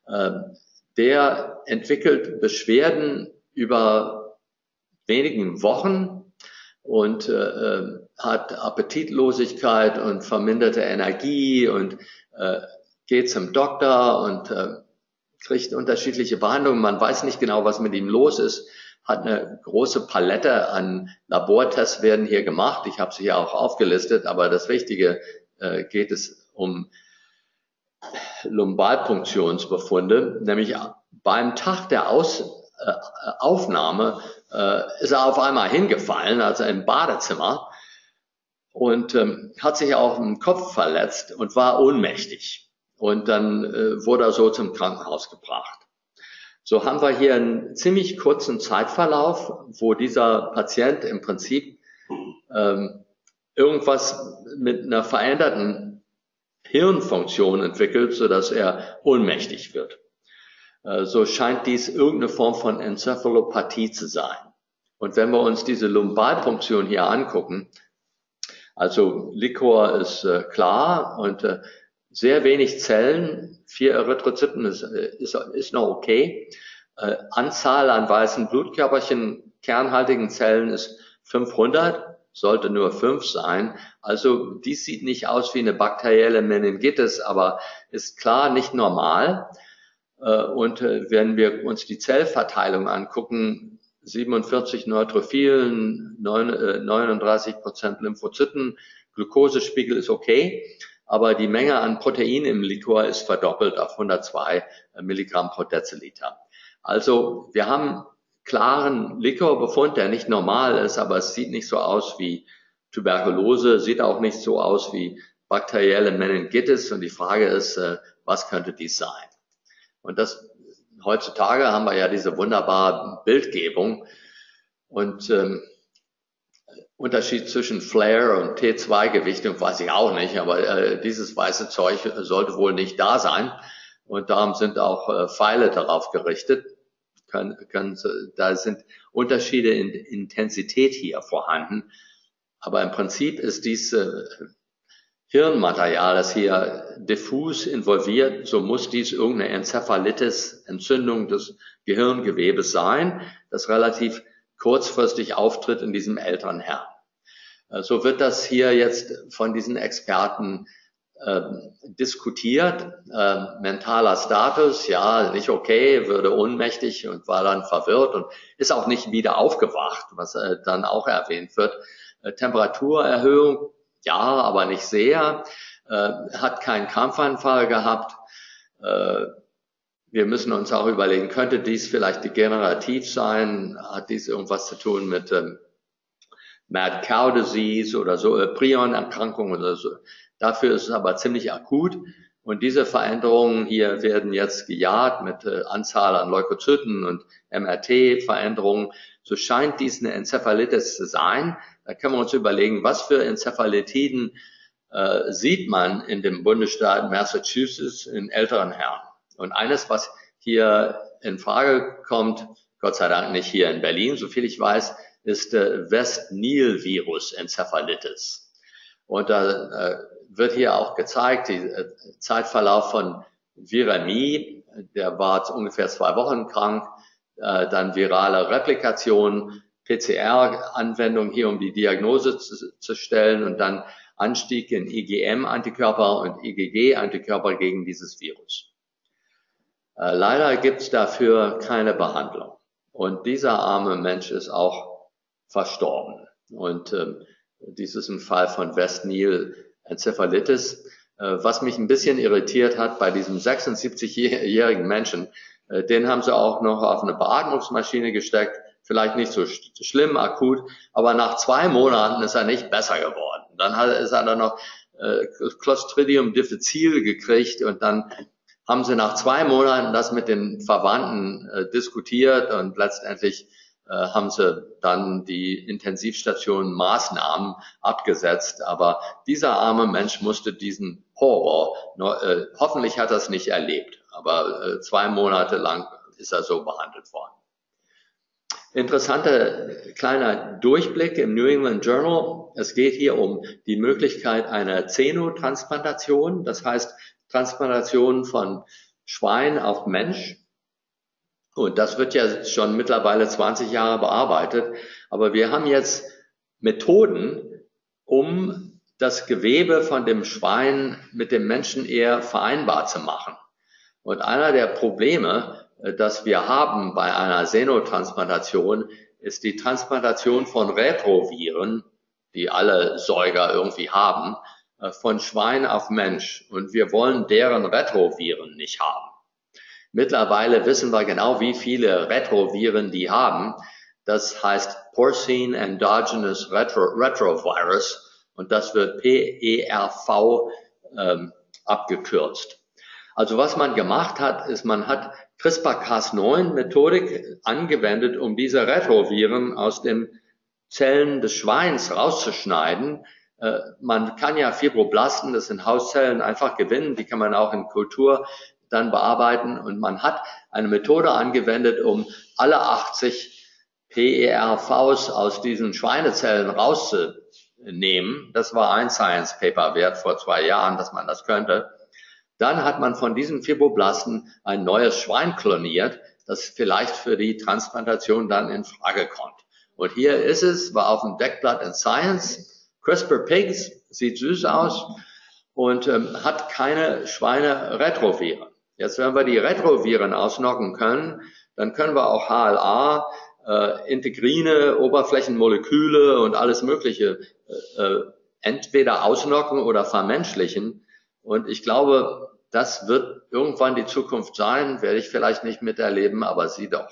der entwickelt Beschwerden über wenigen Wochen und hat Appetitlosigkeit und verminderte Energie und geht zum Doktor und kriegt unterschiedliche Behandlungen. Man weiß nicht genau, was mit ihm los ist. Hat eine große Palette an Labortests werden hier gemacht. Ich habe sie ja auch aufgelistet, aber das Wichtige geht es um Lumbalpunktionsbefunde, nämlich beim Tag der Aufnahme ist er auf einmal hingefallen, also im Badezimmer, und hat sich auch im Kopf verletzt und war ohnmächtig. Und dann wurde er so zum Krankenhaus gebracht. So haben wir hier einen ziemlich kurzen Zeitverlauf, wo dieser Patient im Prinzip irgendwas mit einer veränderten Hirnfunktion entwickelt, sodass er ohnmächtig wird. So scheint dies irgendeine Form von Enzephalopathie zu sein. Und wenn wir uns diese Lumbalpunktion hier angucken, also Liquor ist klar und sehr wenig Zellen, 4 Erythrozyten ist noch okay. Anzahl an weißen Blutkörperchen, kernhaltigen Zellen ist 500, sollte nur 5 sein. Also dies sieht nicht aus wie eine bakterielle Meningitis, aber ist klar nicht normal. Und wenn wir uns die Zellverteilung angucken, 47 Neutrophilen, 39% Lymphozyten, Glukosespiegel ist okay, aber die Menge an Protein im Liquor ist verdoppelt auf 102 Milligramm pro Deziliter. Also wir haben klaren Liquorbefund, der nicht normal ist, aber es sieht nicht so aus wie Tuberkulose, sieht auch nicht so aus wie bakterielle Meningitis und die Frage ist, was könnte dies sein? Und das heutzutage haben wir ja diese wunderbare Bildgebung und Unterschied zwischen Flare und T2-Gewichtung weiß ich auch nicht, aber dieses weiße Zeug sollte wohl nicht da sein und darum sind auch Pfeile darauf gerichtet. Da sind Unterschiede in Intensität hier vorhanden, aber im Prinzip ist dies Hirnmaterial, das hier diffus involviert, so muss dies irgendeine Enzephalitis, Entzündung des Gehirngewebes sein, das relativ kurzfristig auftritt in diesem älteren Herrn. So wird das hier jetzt von diesen Experten diskutiert. Mentaler Status, ja, nicht okay, würde ohnmächtig und war dann verwirrt und ist auch nicht wieder aufgewacht, was dann auch erwähnt wird. Temperaturerhöhung, ja, aber nicht sehr, hat keinen Krampfanfall gehabt. Wir müssen uns auch überlegen, könnte dies vielleicht degenerativ sein? Hat dies irgendwas zu tun mit Mad Cow Disease oder so, Prion-Erkrankung oder so? Dafür ist es aber ziemlich akut. Und diese Veränderungen hier werden jetzt gejagt mit Anzahl an Leukozyten und MRT-Veränderungen. So scheint dies eine Enzephalitis zu sein. Da können wir uns überlegen, was für Enzephalitiden sieht man in dem Bundesstaat Massachusetts in älteren Herren. Und eines, was hier in Frage kommt, Gott sei Dank nicht hier in Berlin, soviel ich weiß, ist West-Nile-Virus-Enzephalitis. Und da wird hier auch gezeigt, die Zeitverlauf von Viremie, der war ungefähr 2 Wochen krank, dann virale Replikation, PCR-Anwendung hier, um die Diagnose zu stellen und dann Anstieg in IgM-Antikörper und IgG-Antikörper gegen dieses Virus. Leider gibt es dafür keine Behandlung. Und dieser arme Mensch ist auch verstorben. Und dies ist ein Fall von West-Nile-Enzephalitis. Was mich ein bisschen irritiert hat bei diesem 76-jährigen Menschen, den haben sie auch noch auf eine Beatmungsmaschine gesteckt. Vielleicht nicht so schlimm, akut, aber nach 2 Monaten ist er nicht besser geworden. Dann ist er dann noch Clostridium difficile gekriegt und dann haben sie nach 2 Monaten das mit den Verwandten diskutiert und letztendlich haben sie dann die Intensivstation Maßnahmen abgesetzt. Aber dieser arme Mensch musste diesen Horror, hoffentlich hat er es nicht erlebt, aber 2 Monate lang ist er so behandelt worden. Interessanter kleiner Durchblick im New England Journal. Es geht hier um die Möglichkeit einer Xenotransplantation, das heißt Transplantation von Schwein auf Mensch. Und das wird ja schon mittlerweile 20 Jahre bearbeitet. Aber wir haben jetzt Methoden, um das Gewebe von dem Schwein mit dem Menschen eher vereinbar zu machen. Und einer der Probleme, das wir haben bei einer Xenotransplantation, ist die Transplantation von Retroviren, die alle Säuger irgendwie haben, von Schwein auf Mensch. Und wir wollen deren Retroviren nicht haben. Mittlerweile wissen wir genau, wie viele Retroviren die haben. Das heißt Porcine Endogenous Retrovirus und das wird PERV abgekürzt. Also was man gemacht hat, ist, man hat CRISPR-Cas9-Methodik angewendet, um diese Retroviren aus den Zellen des Schweins rauszuschneiden. Man kann ja Fibroblasten, das sind Hauszellen, einfach gewinnen. Die kann man auch in Kultur dann bearbeiten. Und man hat eine Methode angewendet, um alle 80 PERVs aus diesen Schweinezellen rauszunehmen. Das war ein Science Paper wert vor 2 Jahren, dass man das könnte. Dann hat man von diesen Fibroblasten ein neues Schwein kloniert, das vielleicht für die Transplantation dann in Frage kommt. Und hier ist es, war auf dem Deckblatt in Science, CRISPR Pigs, sieht süß aus und hat keine Schweine-Retroviren. Jetzt, wenn wir die Retroviren ausknocken können, dann können wir auch HLA, Integrine, Oberflächenmoleküle und alles Mögliche entweder ausknocken oder vermenschlichen. Und ich glaube, das wird irgendwann die Zukunft sein, werde ich vielleicht nicht miterleben, aber Sie doch.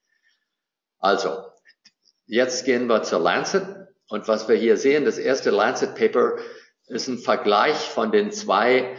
Also, jetzt gehen wir zur Lancet. Und was wir hier sehen, das erste Lancet-Paper ist ein Vergleich von den 2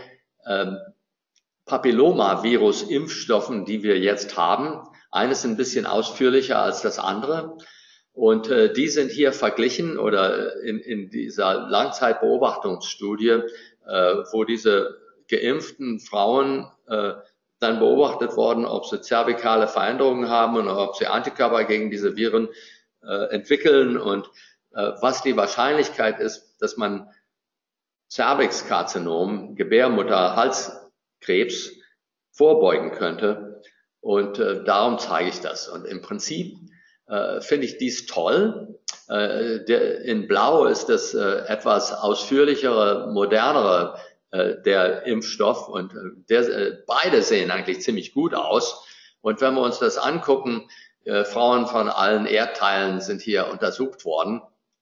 Papillomavirus-Impfstoffen, die wir jetzt haben. Eines ein bisschen ausführlicher als das andere. Und die sind hier verglichen oder in dieser Langzeitbeobachtungsstudie, wo diese geimpften Frauen dann beobachtet worden, ob sie zervikale Veränderungen haben und ob sie Antikörper gegen diese Viren entwickeln und was die Wahrscheinlichkeit ist, dass man Cervixkarzinom, Gebärmutter-Halskrebs vorbeugen könnte. Und darum zeige ich das. Und im Prinzip finde ich dies toll. In Blau ist das etwas ausführlichere, modernere der Impfstoff und beide sehen eigentlich ziemlich gut aus. Und wenn wir uns das angucken, Frauen von allen Erdteilen sind hier untersucht worden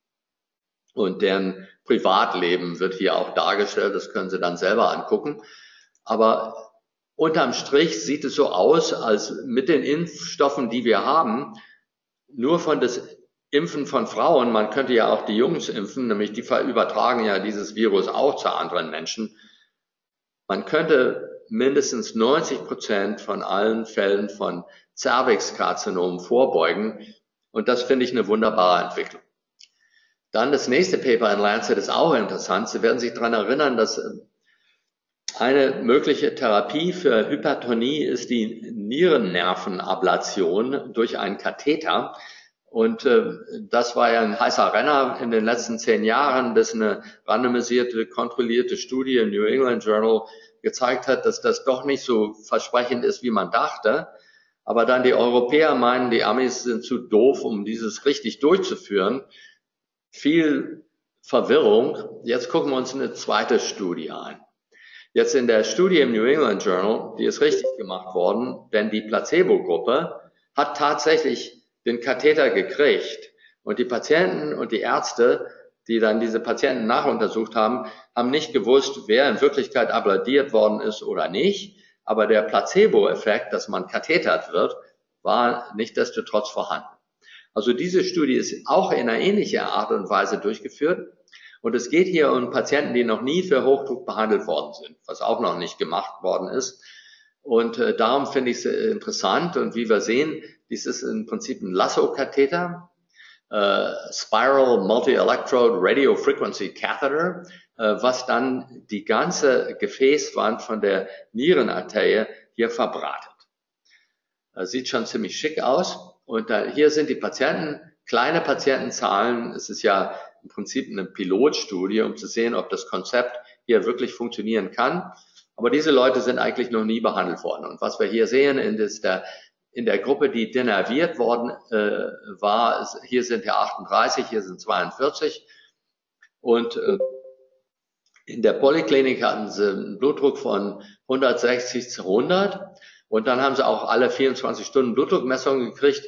und deren Privatleben wird hier auch dargestellt, das können Sie dann selber angucken. Aber unterm Strich sieht es so aus, als mit den Impfstoffen, die wir haben, nur von das Impfen von Frauen, man könnte ja auch die Jungs impfen, nämlich die übertragen ja dieses Virus auch zu anderen Menschen. Man könnte mindestens 90% von allen Fällen von Cervixkarzinom vorbeugen und das finde ich eine wunderbare Entwicklung. Dann das nächste Paper in Lancet ist auch interessant. Sie werden sich daran erinnern, dass eine mögliche Therapie für Hypertonie ist die Nierennervenablation durch einen Katheter. Und das war ja ein heißer Renner in den letzten 10 Jahren, bis eine randomisierte, kontrollierte Studie im New England Journal gezeigt hat, dass das doch nicht so versprechend ist, wie man dachte. Aber dann die Europäer meinen, die Amis sind zu doof, um dieses richtig durchzuführen. Viel Verwirrung. Jetzt gucken wir uns eine zweite Studie an. Jetzt in der Studie im New England Journal, die ist richtig gemacht worden, denn die Placebo-Gruppe hat tatsächlich den Katheter gekriegt. Und die Patienten und die Ärzte, die dann diese Patienten nachuntersucht haben, haben nicht gewusst, wer in Wirklichkeit abladiert worden ist oder nicht. Aber der Placebo-Effekt, dass man kathetert wird, war nichtsdestotrotz vorhanden. Also diese Studie ist auch in einer ähnlichen Art und Weise durchgeführt. Und es geht hier um Patienten, die noch nie für Hochdruck behandelt worden sind, was auch noch nicht gemacht worden ist. Und darum finde ich es interessant. Und wie wir sehen, dies ist im Prinzip ein Lasso-Katheter, Spiral Multi-Electrode Radio Frequency Catheter, was dann die ganze Gefäßwand von der Nierenarterie hier verbratet. Sieht schon ziemlich schick aus. Und hier sind die Patienten, kleine Patientenzahlen. Es ist ja im Prinzip eine Pilotstudie, um zu sehen, ob das Konzept hier wirklich funktionieren kann. Aber diese Leute sind eigentlich noch nie behandelt worden. Und was wir hier sehen, in der Gruppe, die denerviert worden war, hier sind ja 38, hier sind 42. Und in der Poliklinik hatten sie einen Blutdruck von 160 zu 100. Und dann haben sie auch alle 24 Stunden Blutdruckmessungen gekriegt,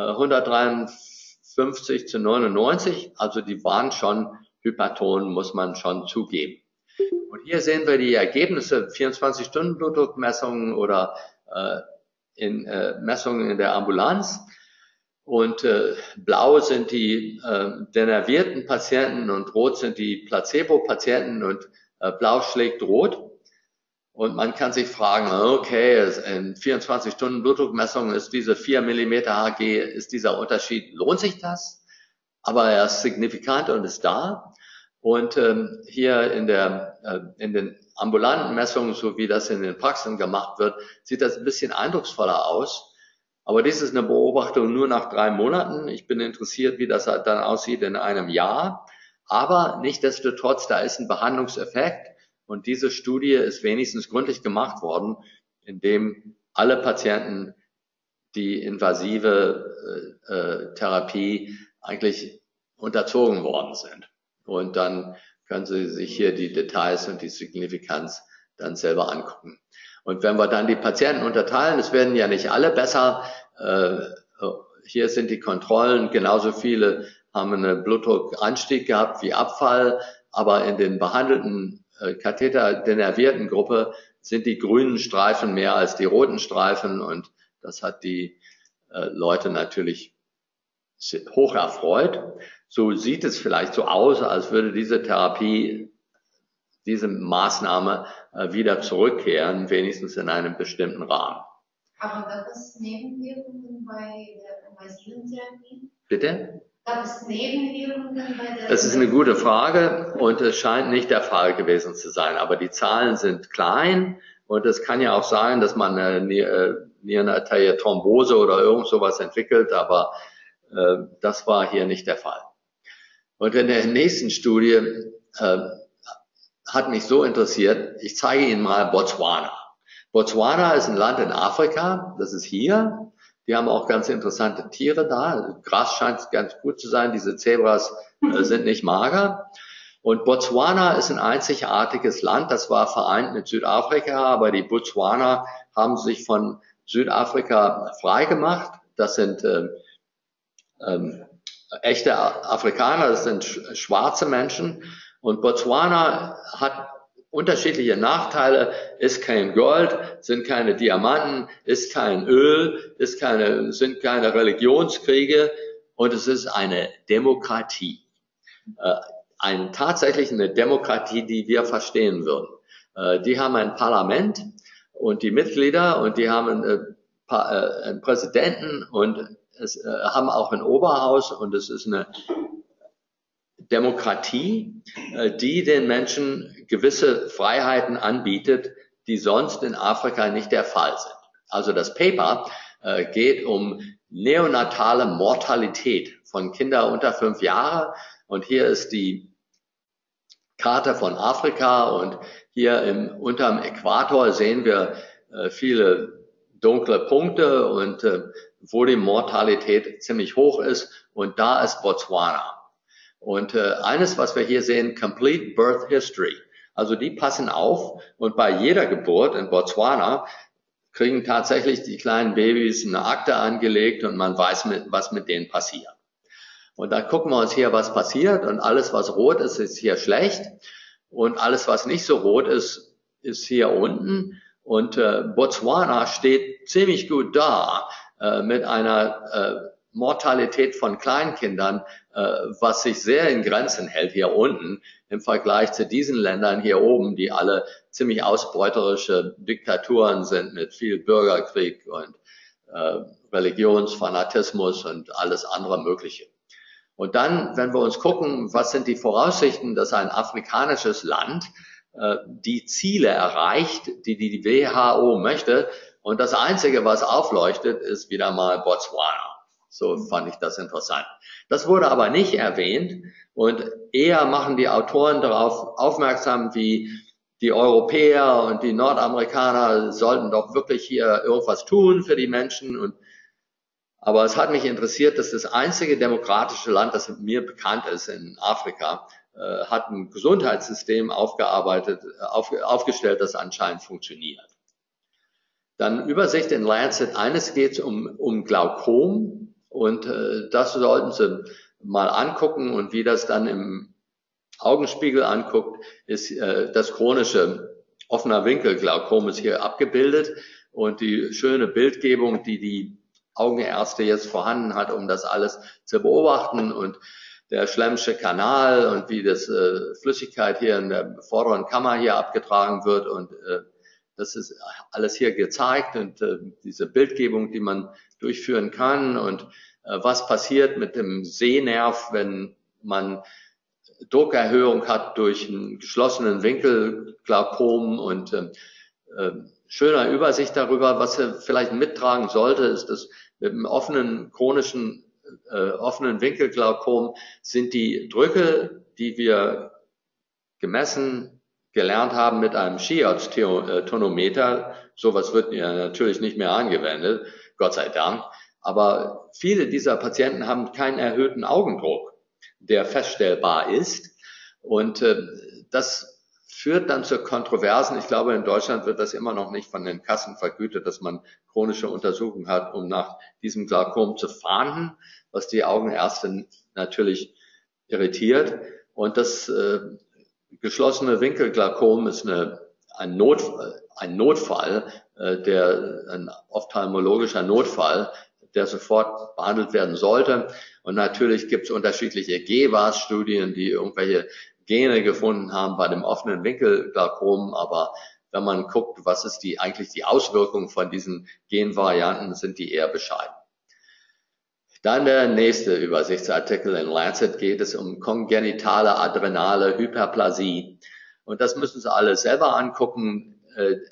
153 zu 99. Also die waren schon Hyperton, muss man schon zugeben. Und hier sehen wir die Ergebnisse, 24 Stunden Blutdruckmessungen oder Messungen in der Ambulanz. Und blau sind die denervierten Patienten und rot sind die Placebo-Patienten und blau schlägt rot. Und man kann sich fragen, okay, in 24 Stunden Blutdruckmessung ist diese 4 mm Hg, ist dieser Unterschied, lohnt sich das? Aber er ist signifikant und ist da. Und hier in den ambulanten Messungen, so wie das in den Praxen gemacht wird, sieht das ein bisschen eindrucksvoller aus. Aber dies ist eine Beobachtung nur nach 3 Monaten. Ich bin interessiert, wie das dann aussieht in einem Jahr. Aber nichtsdestotrotz, da ist ein Behandlungseffekt. Und diese Studie ist wenigstens gründlich gemacht worden, indem alle Patienten die invasive Therapie eigentlich unterzogen worden sind. Und dann können Sie sich hier die Details und die Signifikanz dann selber angucken. Und wenn wir dann die Patienten unterteilen, es werden ja nicht alle besser. Hier sind die Kontrollen, genauso viele haben einen Blutdruckanstieg gehabt wie Abfall, aber in den behandelten Katheter-denervierten Gruppe sind die grünen Streifen mehr als die roten Streifen und das hat die Leute natürlich hoch erfreut. So sieht es vielleicht so aus, als würde diese Therapie, diese Maßnahme wieder zurückkehren, wenigstens in einem bestimmten Rahmen. Aber gab es Nebenwirkungen bei der invasiven Therapie? Bitte? Gab es Nebenwirkungen bei der? Das ist eine gute Frage und es scheint nicht der Fall gewesen zu sein. Aber die Zahlen sind klein und es kann ja auch sein, dass man eine Nierenarteriethrombose oder irgend sowas entwickelt, aber das war hier nicht der Fall. Und in der nächsten Studie hat mich so interessiert, ich zeige Ihnen mal Botswana. Botswana ist ein Land in Afrika, das ist hier. Die haben auch ganz interessante Tiere da. Gras scheint ganz gut zu sein. Diese Zebras sind nicht mager. Und Botswana ist ein einzigartiges Land. Das war vereint mit Südafrika, aber die Botswana haben sich von Südafrika freigemacht. Das sind echte Afrikaner, das sind schwarze Menschen. Und Botswana hat unterschiedliche Nachteile, ist kein Gold, sind keine Diamanten, ist kein Öl, sind keine Religionskriege und es ist eine Demokratie. Tatsächlich eine Demokratie, die wir verstehen würden. Die haben ein Parlament und die Mitglieder und die haben einen Präsidenten und haben auch ein Oberhaus und es ist eine Demokratie, die den Menschen gewisse Freiheiten anbietet, die sonst in Afrika nicht der Fall sind. Also das Paper geht um neonatale Mortalität von Kindern unter 5 Jahre und hier ist die Karte von Afrika und hier unterm Äquator sehen wir viele dunkle Punkte und wo die Mortalität ziemlich hoch ist und da ist Botswana. Und eines, was wir hier sehen, Complete Birth History. Also die passen auf und bei jeder Geburt in Botswana kriegen tatsächlich die kleinen Babys eine Akte angelegt und man weiß, was mit denen passiert. Und dann gucken wir uns hier, was passiert und alles, was rot ist, ist hier schlecht und alles, was nicht so rot ist, ist hier unten. Und Botswana steht ziemlich gut da mit einer Mortalität von Kleinkindern, was sich sehr in Grenzen hält hier unten im Vergleich zu diesen Ländern hier oben, die alle ziemlich ausbeuterische Diktaturen sind mit viel Bürgerkrieg und Religionsfanatismus und alles andere Mögliche. Und dann, wenn wir uns gucken, was sind die Voraussichten, dass ein afrikanisches Land die Ziele erreicht, die WHO möchte, und das Einzige, was aufleuchtet, ist wieder mal Botswana. So fand ich das interessant. Das wurde aber nicht erwähnt und eher machen die Autoren darauf aufmerksam, wie die Europäer und die Nordamerikaner sollten doch wirklich hier irgendwas tun für die Menschen. Aber es hat mich interessiert, dass das einzige demokratische Land, das mir bekannt ist in Afrika, hat ein Gesundheitssystem aufgestellt, das anscheinend funktioniert. Dann Übersicht in Lancet. Eines geht um Glaukom und das sollten Sie mal angucken und wie das dann im Augenspiegel anguckt, ist das chronische offener Winkel Glaukom ist hier abgebildet und die schöne Bildgebung, die Augenärzte jetzt vorhanden hat, um das alles zu beobachten und der Schlemmsche Kanal und wie das Flüssigkeit hier in der vorderen Kammer hier abgetragen wird und das ist alles hier gezeigt und diese Bildgebung, die man durchführen kann und was passiert mit dem Sehnerv, wenn man Druckerhöhung hat durch einen geschlossenen Winkel, Glaukom und schöner Übersicht darüber. Was er vielleicht mittragen sollte, ist, dass mit dem offenen chronischen offenen Winkelglaukom sind die Drücke, die wir gemessen gelernt haben mit einem Schiotz-Tonometer, sowas wird ja natürlich nicht mehr angewendet, Gott sei Dank, aber viele dieser Patienten haben keinen erhöhten Augendruck, der feststellbar ist und das führt dann zu Kontroversen. Ich glaube, in Deutschland wird das immer noch nicht von den Kassen vergütet, dass man chronische Untersuchungen hat, um nach diesem Glaukom zu fahnden, was die Augenärzte natürlich irritiert. Und das geschlossene Winkelglaukom ist ein Notfall, ein ophthalmologischer Notfall, der sofort behandelt werden sollte. Und natürlich gibt es unterschiedliche GWAS-Studien, die irgendwelche Gene gefunden haben bei dem offenen Winkelglaukom, aber wenn man guckt, was ist eigentlich die Auswirkung von diesen Genvarianten, sind die eher bescheiden. Dann der nächste Übersichtsartikel in Lancet geht es um kongenitale adrenale Hyperplasie. Und das müssen Sie alle selber angucken.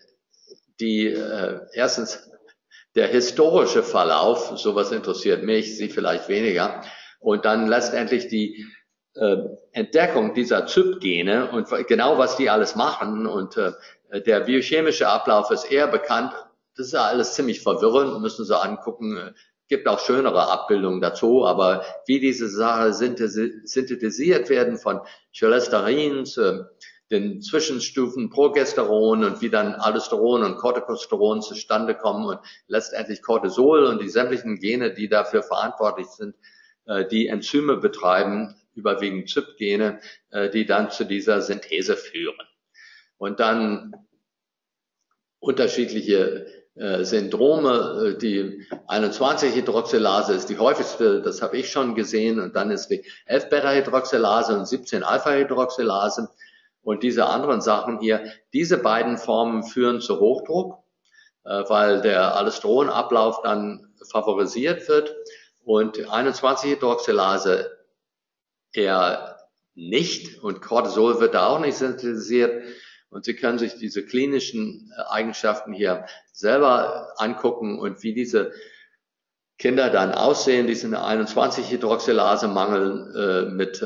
Erstens der historische Verlauf, sowas interessiert mich, Sie vielleicht weniger. Und dann letztendlich die Entdeckung dieser ZYP-Gene und genau was die alles machen und der biochemische Ablauf ist eher bekannt. Das ist ja alles ziemlich verwirrend, müssen Sie angucken. Gibt auch schönere Abbildungen dazu, aber wie diese Sachen synthetisiert werden von Cholesterin zu den Zwischenstufen Progesteron und wie dann Aldosteron und Corticosteron zustande kommen und letztendlich Cortisol und die sämtlichen Gene, die dafür verantwortlich sind, die Enzyme betreiben, überwiegend ZYP-Gene, die dann zu dieser Synthese führen. Und dann unterschiedliche Syndrome, die 21-Hydroxylase ist die häufigste, das habe ich schon gesehen, und dann ist die 11-Beta-Hydroxylase und 17-Alpha-Hydroxylase und diese anderen Sachen hier. Diese beiden Formen führen zu Hochdruck, weil der Aldosteronablauf dann favorisiert wird und 21-Hydroxylase eher nicht und Cortisol wird da auch nicht synthetisiert. Und Sie können sich diese klinischen Eigenschaften hier selber angucken und wie diese Kinder dann aussehen, die sind 21-Hydroxylase-Mangel mit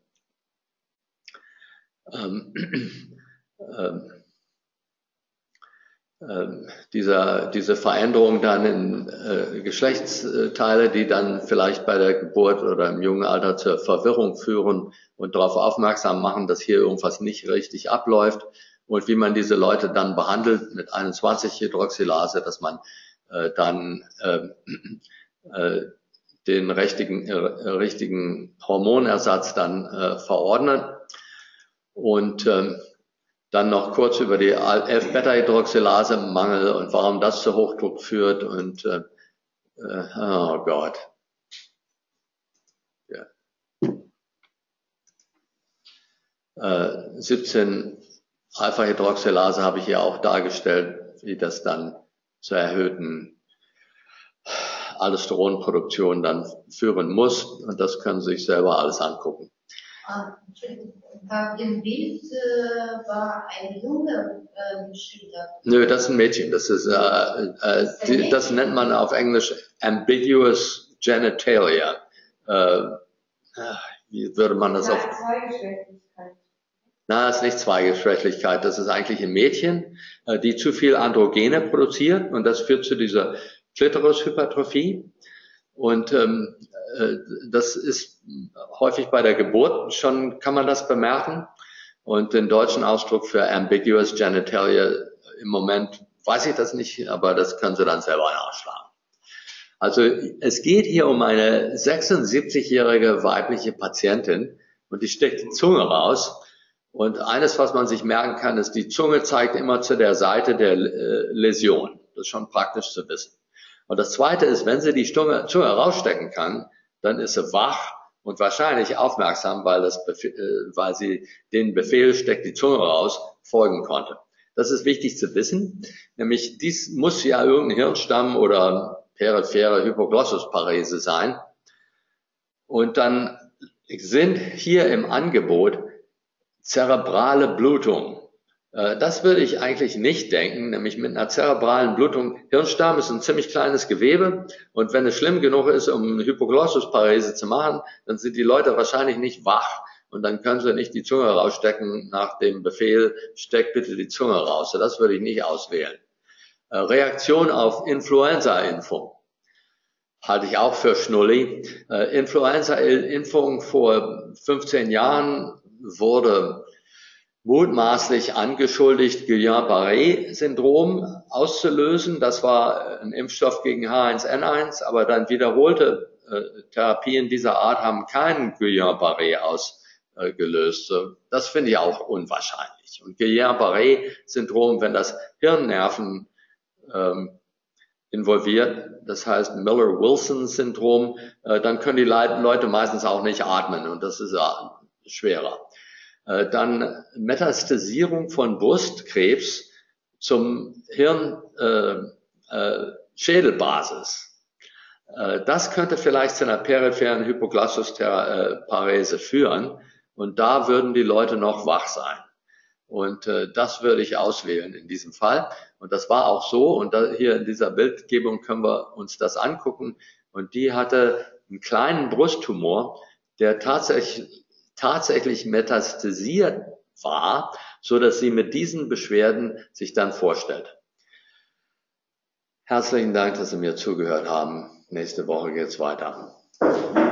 diese Veränderung dann in Geschlechtsteile, die dann vielleicht bei der Geburt oder im jungen Alter zur Verwirrung führen und darauf aufmerksam machen, dass hier irgendwas nicht richtig abläuft und wie man diese Leute dann behandelt mit 21-Hydroxylase, dass man dann den richtigen Hormonersatz dann verordnet. Und dann noch kurz über die 11-Beta-Hydroxylase-Mangel und warum das zu Hochdruck führt und oh Gott. Ja. 17 Alpha-Hydroxylase habe ich hier auch dargestellt, wie das dann zur erhöhten Aldosteronproduktion dann führen muss. Und das können Sie sich selber alles angucken. Im Bild war ein Junge geschildert. Nö, das ist ein Mädchen. Das ist, das nennt man auf Englisch ambiguous genitalia. Wie würde man das auf? Zweigeschlechtlichkeit. Na, das ist nicht Zweigeschlechtlichkeit. Das ist eigentlich ein Mädchen, die zu viel Androgene produziert, und das führt zu dieser Klitorishypertrophie. Und das ist häufig bei der Geburt schon, kann man das bemerken. Und den deutschen Ausdruck für ambiguous genitalia im Moment weiß ich das nicht, aber das können Sie dann selber nachschlagen. Also es geht hier um eine 76-jährige weibliche Patientin, und die steckt die Zunge raus. Und eines, was man sich merken kann, ist, die Zunge zeigt immer zu der Seite der Läsion. Das ist schon praktisch zu wissen. Und das Zweite ist, wenn sie die Zunge rausstecken kann, dann ist sie wach und wahrscheinlich aufmerksam, weil sie den Befehl, steckt die Zunge raus, folgen konnte. Das ist wichtig zu wissen, nämlich dies muss ja irgendein Hirnstamm oder periphere Hypoglossusparese sein. Und dann sind hier im Angebot zerebrale Blutung. Das würde ich eigentlich nicht denken, nämlich mit einer zerebralen Blutung. Hirnstamm ist ein ziemlich kleines Gewebe, und wenn es schlimm genug ist, um eine Hypoglossusparese zu machen, dann sind die Leute wahrscheinlich nicht wach, und dann können sie nicht die Zunge rausstecken nach dem Befehl, steck bitte die Zunge raus. Das würde ich nicht auswählen. Reaktion auf Influenza-Impfung halte ich auch für Schnulli. Influenza-Impfung vor 15 Jahren wurde mutmaßlich angeschuldigt, Guillain-Barré-Syndrom auszulösen. Das war ein Impfstoff gegen H1N1, aber dann wiederholte Therapien dieser Art haben keinen Guillain-Barré ausgelöst. Das finde ich auch unwahrscheinlich. Und Guillain-Barré-Syndrom, wenn das Hirnnerven involviert, das heißt Miller-Wilson-Syndrom, dann können die Leute meistens auch nicht atmen, und das ist schwerer. Dann Metastasierung von Brustkrebs zum Hirn-Schädelbasis. Das könnte vielleicht zu einer peripheren Hypoglossusparese führen, und da würden die Leute noch wach sein. Und das würde ich auswählen in diesem Fall. Und das war auch so. Und hier in dieser Bildgebung können wir uns das angucken. Und die hatte einen kleinen Brusttumor, der tatsächlich metastasiert war, so dass sie mit diesen Beschwerden sich dann vorstellt. Herzlichen Dank, dass Sie mir zugehört haben. Nächste Woche geht's weiter.